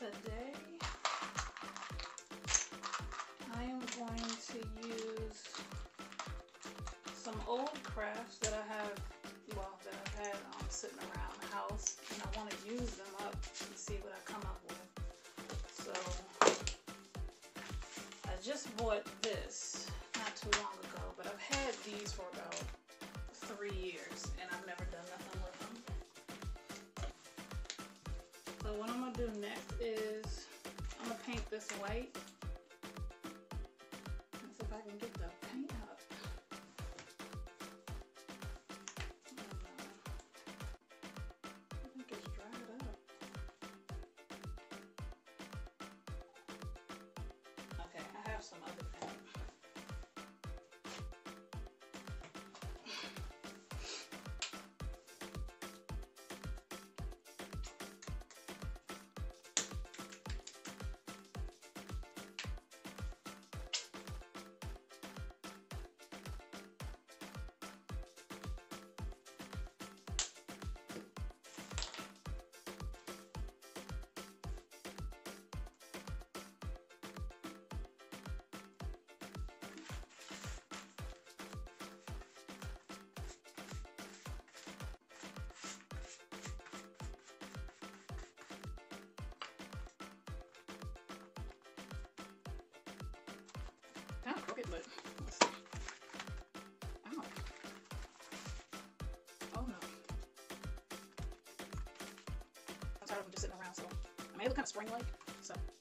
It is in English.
Today I am going to use some old crafts that I have, that I've had sitting around the house, and I want to use them up and see what I come up with. So I just bought this not too long ago, but I've had these for about 3 years and I've never done nothing with them. So what I'm going to do next is I'm going to paint this white. Let's see if I can get the paint up. I think it's dried up. Okay, I have some other paint. Kind of crooked, but let's see. Ow. Oh no. I'm tired of them just sitting around, so I mean, they look kind of spring-like, so.